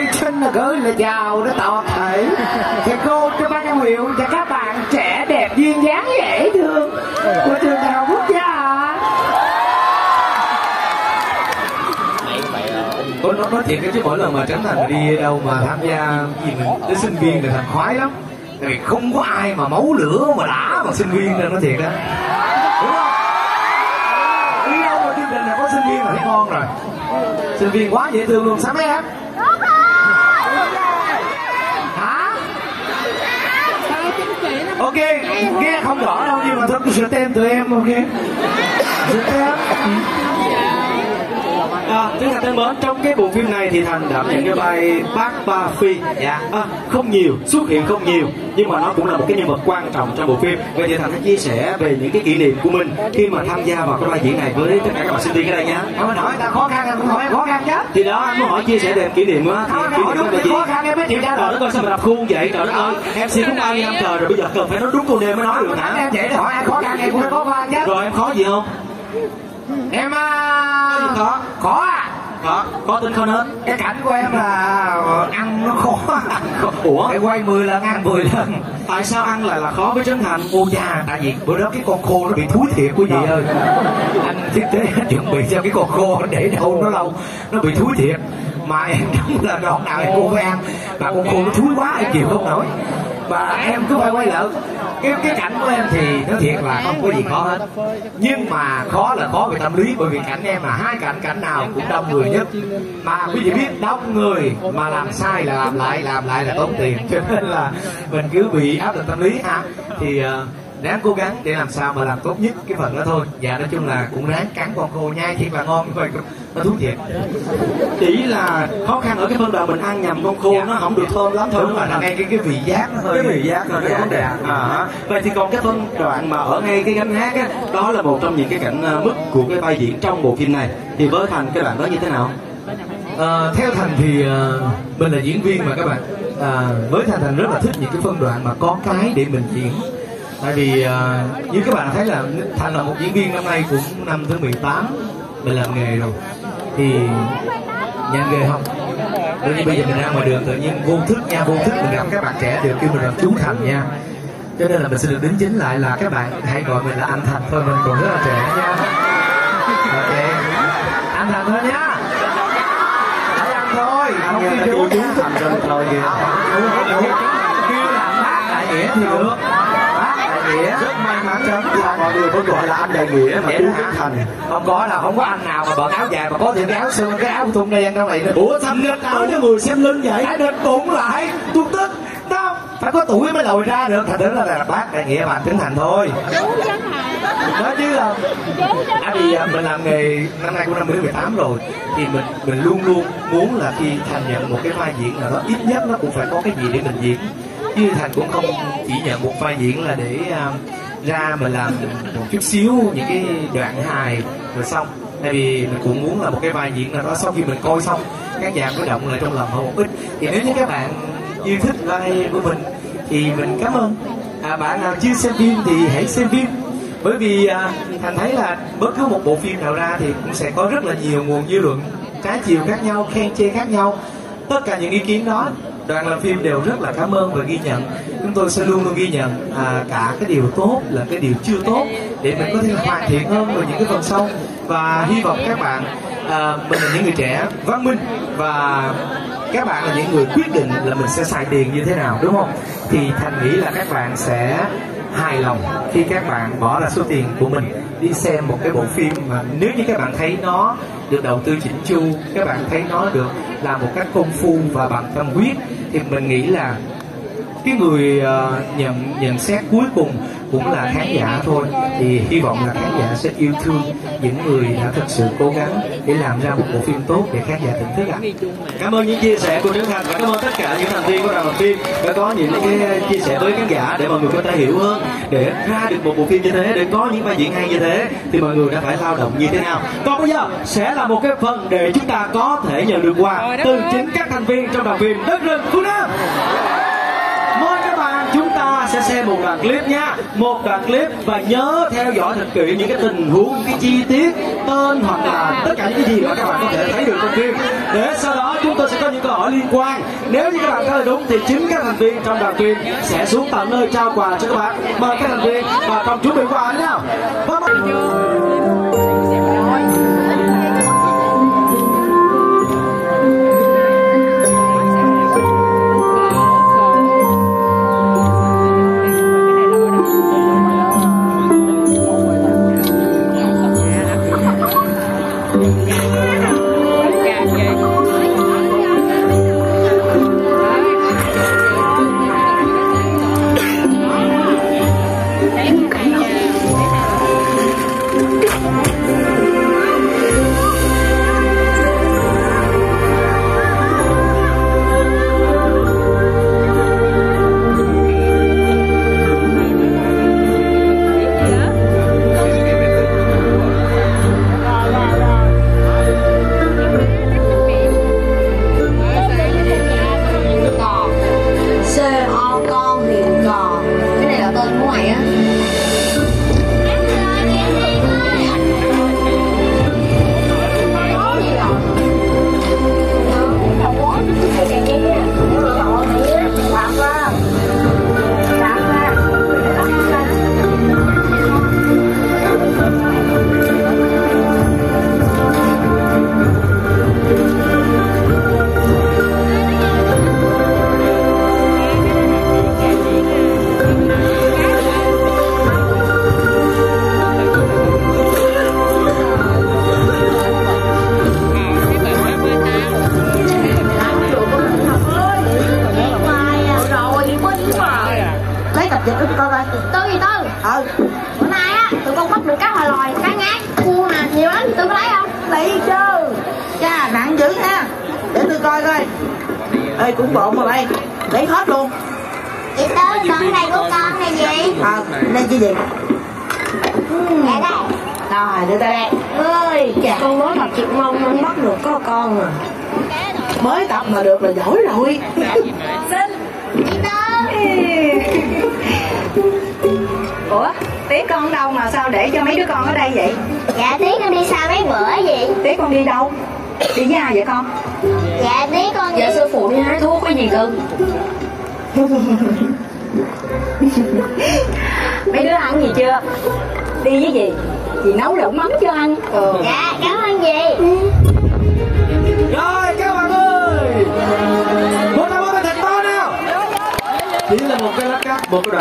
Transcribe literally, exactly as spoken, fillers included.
xin là gửi lời chào đến toàn thể thầy cô cho ban giám hiệu và các bạn trẻ đẹp duyên dáng dễ thương của trường Đại học Quốc gia. Tôi nói, nói thiệt chứ mỗi lần mà Trấn Thành đi đâu mà tham gia gì mình tới sinh viên thì Thành khoái lắm. Tại vì không có ai mà máu lửa mà đã bằng sinh viên nên nói thiệt đó. Đúng không? Đi đâu mà chương trình này có sinh viên là thấy ngon rồi. Sinh viên quá dễ thương luôn. Sao mấy em? Hả? Ok, nghe không rõ đâu nhưng mà thôi tôi sẽ tem tụi em, ok? Sẽ tem. À, thưa Thành thân mến, trong cái bộ phim này thì Thành đảm nhận cái vai bác Ba Phi. Dạ. À, không nhiều, xuất hiện không nhiều, nhưng mà nó cũng là một cái nhân vật quan trọng trong bộ phim. Vậy thì Thành hãy chia sẻ về những cái kỷ niệm của mình khi mà tham gia vào cái vai diễn này với tất cả các bạn sinh viên ở đây nhá. Mình hỏi ta khó khăn, anh hỏi khó khăn chứ. Thì đó, anh muốn hỏi chia sẻ về kỷ niệm á. Thì kỷ niệm là gì? Khó khăn em mới chịu trả lời. Trời đất ơi, sao mà đập khuôn vậy? Trời đất ơi, em xê cũng bao nhiêu năm trời rồi, bây giờ cần phải nói đúng câu name mới nói được hả? Em vậy để hỏi ai khó khăn em cũng phải khó khăn chứ. Rồi em khó gì không? Em à... khó khó à? Khó, khó tính khó hết. Cái cảnh của em là ăn nó khó. Ủa? Phải quay mười lần ăn mười lần. Tại sao ăn lại là khó với Trấn Thành? Ô da, tại vì bữa đó cái con khô nó bị thúi thiệt quý vị ơi. Anh thiết kế chuẩn bị cho cái con khô để đâu nó lâu, nó bị thúi thiệt. Mà em đúng là đoạn nào em cũng phải ăn, mà con khô nó thúi quá em chịu không nổi. Và em cứ phải quay lại. Cái, cái cảnh của em thì nói thiệt là không có gì khó hết. Nhưng mà khó là khó về tâm lý. Bởi vì cảnh em là hai cảnh, cảnh nào cũng đông người nhất. Mà quý vị biết đông người mà làm sai là làm lại, làm lại là tốn tiền. Cho nên là mình cứ bị áp lực tâm lý ha. Thì uh, ráng cố gắng để làm sao mà làm tốt nhất cái phần đó thôi. Và nói chung là cũng ráng cắn con khô nhai thiệt là ngon. Nó thú thiệt. Chỉ là khó khăn ở cái phân đoạn mình ăn nhầm con khô, dạ, nó không được thơm lắm thôi. Đúng rồi, là ngay cái, cái vị giác nó hơi, cái vị giác thôi, cái vấn đề. À, vậy thì còn cái phân đoạn mà ở ngay cái gánh hát á, đó là một trong những cái cảnh uh, mức của cái vai diễn trong bộ phim này. Thì với Thành cái đoạn đó như thế nào? À, theo Thành thì uh, mình là diễn viên mà các bạn. À, với Thành Thành rất là thích những cái phân đoạn mà có cái để mình diễn. Tại vì uh, như các bạn thấy là Thành là một diễn viên năm nay cũng năm thứ mười tám mình làm nghề rồi. Thì nhận nghề không? Đôi như bây giờ mình ra ngoài đường tự nhiên vô thức nha, vô thức mình gặp các bạn trẻ đều kêu mình là chú Thành nha. Cho nên là mình sẽ được đính chính lại là các bạn hãy gọi mình là anh Thành thôi, mình còn rất là trẻ nha. Ok, anh Thành thôi nhá. Hãy ăn thôi, không kêu chú chú Thành rồi thôi kìa. Kêu là bác đại nghĩa thì được. Bác đại nghĩa rất may mắn cho mọi người vẫn gọi là anh đại nghĩa mà chú Trấn Thành. Không có là không có anh nào mà bận áo dài mà có thể cái áo xương cái áo thun đen trong này nữa. Ủa sao nghịch áo cho người xem lưng vậy? Hãy định bụng lại tôi tức đâu phải có tuổi mới lòi ra được. Thành thử là, là bác đại nghĩa bạn Trấn Thành thôi. Nói chứ là à, vì mình làm nghề năm nay cũng năm mười tám rồi thì mình mình luôn luôn muốn là khi Thành nhận một cái vai diễn nào đó ít nhất nó cũng phải có cái gì để mình diễn. Chứ Thành cũng không chỉ nhận một vai diễn là để uh, ra mình làm một chút xíu những cái đoạn hài rồi xong. Tại vì mình cũng muốn là một cái vai diễn nào đó sau khi mình coi xong khán giả có động lại trong lòng hơn một ít. Thì nếu như các bạn yêu thích vai của mình thì mình cảm ơn. À, bạn nào chưa xem phim thì hãy xem phim. Bởi vì à, Thành thấy là bất cứ một bộ phim nào ra thì cũng sẽ có rất là nhiều nguồn dư luận trái chiều khác nhau, khen chê khác nhau. Tất cả những ý kiến đó đoàn làm phim đều rất là cảm ơn và ghi nhận. Chúng tôi sẽ luôn luôn ghi nhận à, cả cái điều tốt là cái điều chưa tốt để mình có thể hoàn thiện hơn vào những cái phần sau. Và hy vọng các bạn à, mình là những người trẻ văn minh và các bạn là những người quyết định là mình sẽ xài tiền như thế nào, đúng không? Thì Thành nghĩ là các bạn sẽ hài lòng khi các bạn bỏ ra số tiền của mình đi xem một cái bộ phim mà nếu như các bạn thấy nó được đầu tư chỉnh chu, các bạn thấy nó được làm một cách công phu và bằng tâm huyết thì mình nghĩ là cái người uh, nhận nhận xét cuối cùng cũng là khán giả thôi. Thì hy vọng là khán giả sẽ yêu thương những người đã thực sự cố gắng để làm ra một bộ phim tốt để khán giả thưởng thức ạ. Cảm ơn những chia sẻ của Trấn Thành và cảm ơn tất cả những thành viên của đoàn làm phim đã có những cái chia sẻ với khán giả để mọi người có thể hiểu hơn, để ra được một bộ phim như thế, để có những vai diễn hay như thế thì mọi người đã phải lao động như thế nào. Còn bây giờ sẽ là một cái phần để chúng ta có thể nhận được quà từ chính các thành viên trong đoàn phim Đất Rừng Phương Nam. Mời các bạn chúng ta sẽ xem một đoạn clip nha, một đoạn clip và nhớ theo dõi thật kỹ những cái tình huống, những cái chi tiết, tên hoặc là tất cả những cái gì mà các bạn có thể thấy được trong phim. Để sau đó chúng tôi sẽ có những câu hỏi liên quan. Nếu như các bạn trả lời đúng thì chính các thành viên trong đoàn tuyên sẽ xuống tận nơi trao quà cho các bạn. Mời các thành viên và cùng chuẩn bị quà nhé nào. Tư gì Tư? Ừ. Bữa nay á, tụi con bắt được cá hồi lòi, cá ngát, cua nè, nhiều lắm, Tư có lấy không? Lấy chứ. Cha nặng dữ ha. Để tôi coi coi. Ê cũng bộn mà bay. Lấy hết luôn. Chị Tư, con này của con này gì? À, đây cái gì? Dạ đây. Rồi, đưa tay đây. Ơi, dạ. Con mới tập chuyện mông nên bắt được có con à. Mới tập mà được là giỏi rồi. Xin. Chị Tư. Ủa, Tí con đâu mà sao để cho mấy đứa con ở đây vậy? Dạ Tí con đi xa mấy bữa gì? Tí con đi đâu? Đi với ai vậy con? Dạ Tí con đi... Dạ sư phụ đi hái thuốc cái gì cơ? Mấy đứa ăn gì chưa? Đi với gì? Chị nấu lẩu mắm cho ăn. Ừ. Dạ, cảm ơn dì. Rồi các bạn ơi, một năm mới thật to nào. Chỉ là một cái lát cắt, một cái đoạn